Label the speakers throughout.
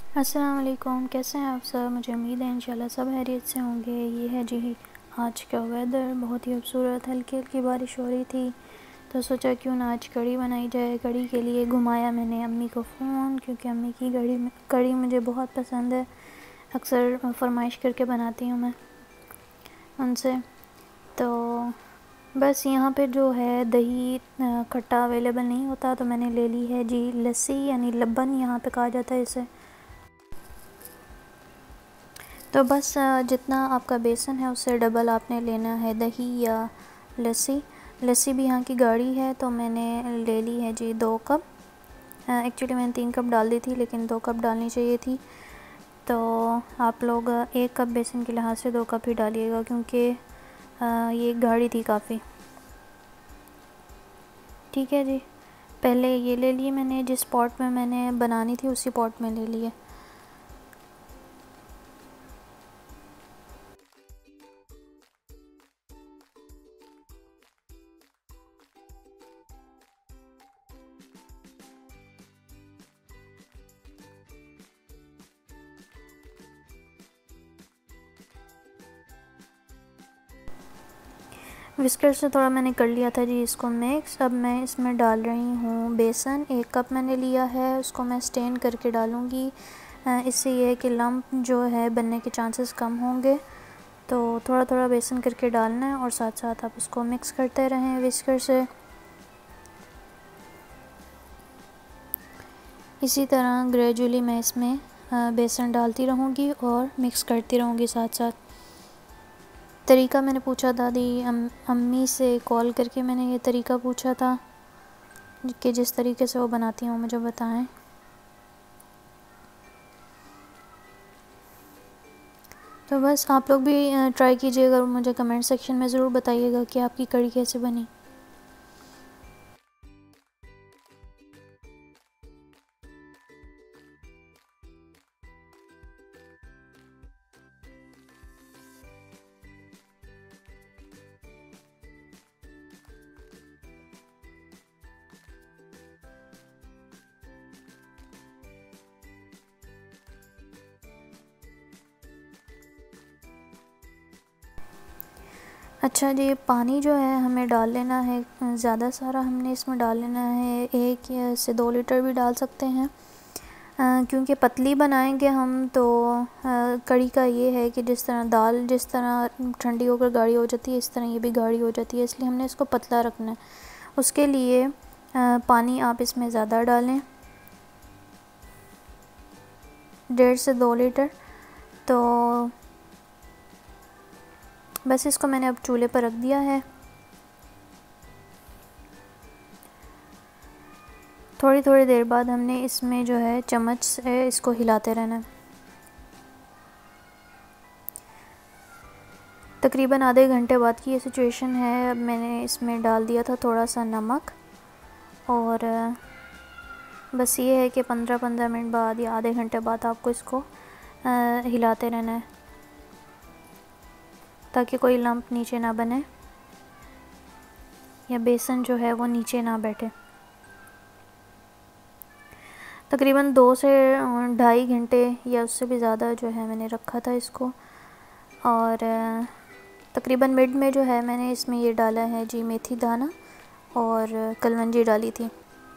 Speaker 1: अस्सलाम वालेकुम, कैसे हैं आप सब। मुझे उम्मीद है इंशाल्लाह सब खैरियत से होंगे। ये है जी आज का वेदर, बहुत ही खूबसूरत, हल्की हल्की बारिश हो रही थी तो सोचा क्यों ना आज कड़ी बनाई जाए। कड़ी के लिए घुमाया मैंने अम्मी को फ़ोन, क्योंकि अम्मी की कड़ी मुझे बहुत पसंद है। अक्सर फरमाइश करके बनाती हूँ मैं उनसे। तो बस यहाँ पे जो है दही खट्टा अवेलेबल नहीं होता तो मैंने ले ली है जी लस्सी, यानी लब्बन यहाँ पे कहा जाता है इसे। तो बस जितना आपका बेसन है उससे डबल आपने लेना है दही या लस्सी। लस्सी भी यहाँ की गाढ़ी है तो मैंने ले ली है जी 2 कप। एक्चुअली मैंने 3 कप डाल दी थी लेकिन 2 कप डालनी चाहिए थी। तो आप लोग 1 कप बेसन के लिहाज से 2 कप ही डालिएगा, क्योंकि ये गाढ़ी थी काफ़ी। ठीक है जी, पहले ये ले लिए मैंने, जिस पॉट में मैंने बनानी थी उसी पॉट में ले लिए। विस्कर से थोड़ा मैंने कर लिया था जी इसको मिक्स। अब मैं इसमें डाल रही हूँ बेसन। 1 कप मैंने लिया है, उसको मैं स्टेन करके डालूँगी। इससे ये है कि लम्प जो है बनने के चांसेस कम होंगे। तो थोड़ा थोड़ा बेसन करके डालना है और साथ साथ आप उसको मिक्स करते रहें विस्कर से। इसी तरह ग्रेजुअली मैं इसमें बेसन डालती रहूँगी और मिक्स करती रहूँगी साथ साथ। तरीका मैंने पूछा दादी अम्मी से कॉल करके, मैंने ये तरीका पूछा था कि जिस तरीके से वो बनाती हैं वो मुझे बताएं। तो बस आप लोग भी ट्राई कीजिएगा और मुझे कमेंट सेक्शन में ज़रूर बताइएगा कि आपकी कड़ी कैसे बनी। अच्छा जी, पानी जो है हमें डाल लेना है ज़्यादा सारा, हमने इसमें डाल लेना है 1 या से 2 लीटर भी डाल सकते हैं। क्योंकि पतली बनाएंगे हम तो कड़ी का ये है कि जिस तरह दाल जिस तरह ठंडी होकर गाढ़ी हो जाती है, इस तरह ये भी गाढ़ी हो जाती है, इसलिए हमने इसको पतला रखना है। उसके लिए पानी आप इसमें ज़्यादा डालें, 1.5 से 2 लीटर। तो बस इसको मैंने अब चूल्हे पर रख दिया है। थोड़ी थोड़ी देर बाद हमने इसमें जो है चम्मच से इसको हिलाते रहना है। तकरीबन आधे घंटे बाद की ये सिचुएशन है। अब मैंने इसमें डाल दिया था थोड़ा सा नमक, और बस ये है कि 15-15 मिनट बाद या आधे घंटे बाद आपको इसको हिलाते रहना है ताकि कोई लंप नीचे ना बने या बेसन जो है वो नीचे ना बैठे। तकरीबन 2 से 2.5 घंटे या उससे भी ज़्यादा जो है मैंने रखा था इसको। और तकरीबन मिड में जो है मैंने इसमें ये डाला है जी मेथी दाना और कलवंजी डाली थी।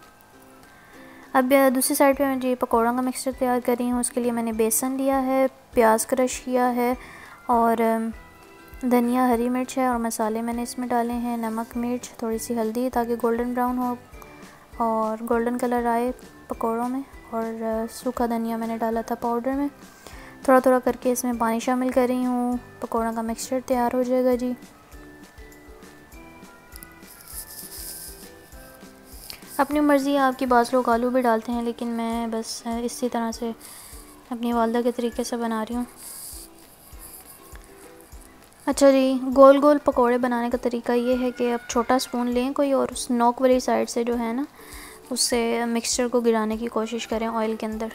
Speaker 1: अब दूसरी साइड पे मैं जी पकौड़ों का मिक्सचर तैयार कर रही हूँ। उसके लिए मैंने बेसन लिया है, प्याज क्रश किया है और धनिया, हरी मिर्च है, और मसाले मैंने इसमें डाले हैं नमक, मिर्च, थोड़ी सी हल्दी, ताकि गोल्डन ब्राउन हो और गोल्डन कलर आए पकौड़ों में। और सूखा धनिया मैंने डाला था पाउडर में। थोड़ा थोड़ा करके इसमें पानी शामिल कर रही हूँ, पकौड़ों का मिक्सचर तैयार हो जाएगा जी। अपनी मर्ज़ी है आपकी, बाज़ लोग आलू भी डालते हैं, लेकिन मैं बस इसी तरह से अपनी वालदा के तरीके से बना रही हूँ। अच्छा जी, गोल गोल पकोड़े बनाने का तरीका ये है कि आप छोटा स्पून लें कोई और उस नोक वाली साइड से जो है ना उससे मिक्सचर को गिराने की कोशिश करें ऑयल के अंदर।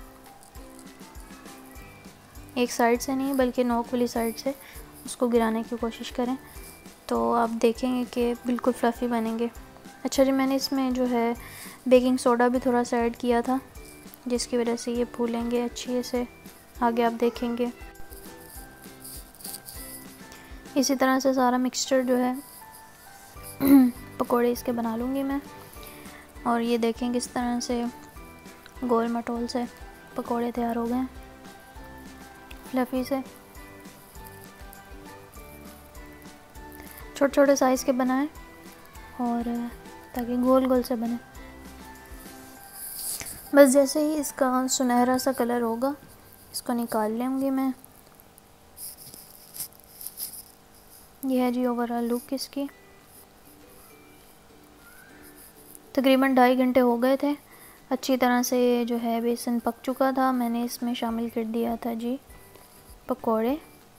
Speaker 1: एक साइड से नहीं बल्कि नोक वाली साइड से उसको गिराने की कोशिश करें तो आप देखेंगे कि बिल्कुल फ्लफ़ी बनेंगे। अच्छा जी, मैंने इसमें जो है बेकिंग सोडा भी थोड़ा सा ऐड किया था जिसकी वजह से ये फूलेंगे अच्छे से, आगे आप देखेंगे। इसी तरह से सारा मिक्सचर जो है पकोड़े इसके बना लूँगी मैं। और ये देखें किस तरह से गोल मटोल से पकोड़े तैयार हो गए हैं, फ्लफ़ी से। छोटे छोटे साइज़ के बनाएं और ताकि गोल गोल से बने। बस जैसे ही इसका सुनहरा सा कलर होगा इसको निकाल लूँगी मैं। यह है जी ओवरऑल लुक इसकी। तकरीबन 2.5 घंटे हो गए थे। अच्छी तरह से जो है बेसन पक चुका था। मैंने इसमें शामिल कर दिया था जी पकोड़े।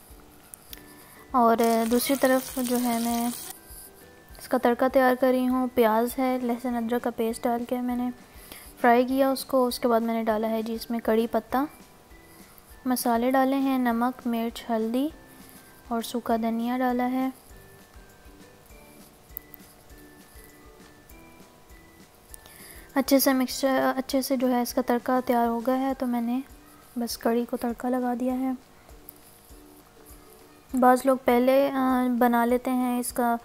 Speaker 1: और दूसरी तरफ जो है मैं इसका तड़का तैयार कर रही हूँ। प्याज है, लहसुन अदरक का पेस्ट डाल के मैंने फ्राई किया उसको। उसके बाद मैंने डाला है जी इसमें कड़ी पत्ता, मसाले डाले हैं, नमक, मिर्च, हल्दी और सूखा धनिया डाला है। अच्छे से जो है इसका तड़का तैयार हो गया है, तो मैंने बस कड़ी को तड़का लगा दिया है। बाज़ लोग पहले बना लेते हैं इसका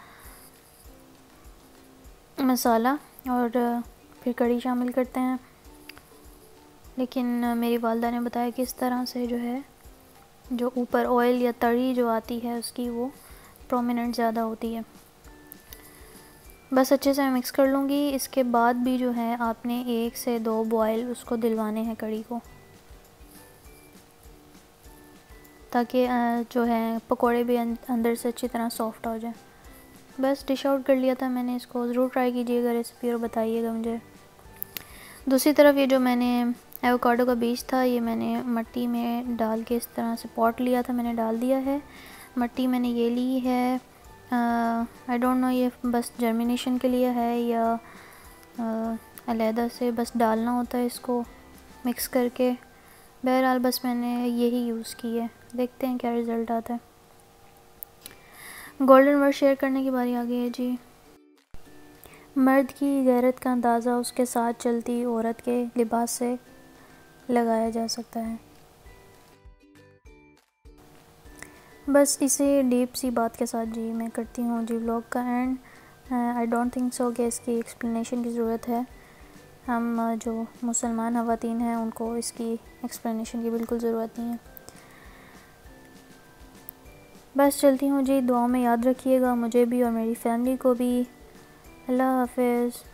Speaker 1: मसाला और फिर कड़ी शामिल करते हैं, लेकिन मेरी वालदा ने बताया कि इस तरह से जो है जो ऊपर ऑयल या तड़ी जो आती है उसकी वो प्रोमिनेंट ज़्यादा होती है। बस अच्छे से मैं मिक्स कर लूँगी। इसके बाद भी जो है आपने 1 से 2 बॉयल उसको दिलवाने हैं कड़ी को, ताकि जो है पकोड़े भी अंदर से अच्छी तरह सॉफ्ट हो जाए। बस डिश आउट कर लिया था मैंने इसको। ज़रूर ट्राई कीजिएगा रेसिपी और बताइएगा मुझे। दूसरी तरफ ये जो मैंने एवोकाडो का बीज था ये मैंने मिट्टी में डाल के इस तरह से पॉट लिया था, मैंने डाल दिया है। मिट्टी मैंने ये ली है, आई डोंट नो ये बस जर्मिनेशन के लिए है या अलहदा से बस डालना होता है इसको मिक्स करके। बहरहाल बस मैंने यही यूज़ की है, देखते हैं क्या रिज़ल्ट आता है। गोल्डन वर्ड शेयर करने की बारी आ गई है जी। मर्द की गैरत का अंदाज़ा उसके साथ चलती औरत के लिबास से लगाया जा सकता है। बस इसे डीप सी बात के साथ जी मैं करती हूँ जी व्लॉग का end. I don't think so कि इसकी एक्सप्लेनेशन की ज़रूरत है। हम जो मुसलमान ख़वातीन हैं उनको इसकी एक्सप्लेनेशन की बिल्कुल ज़रूरत नहीं है। बस चलती हूँ जी, दुआ में याद रखिएगा मुझे भी और मेरी फैमिली को भी। अल्लाह हाफ़िज़।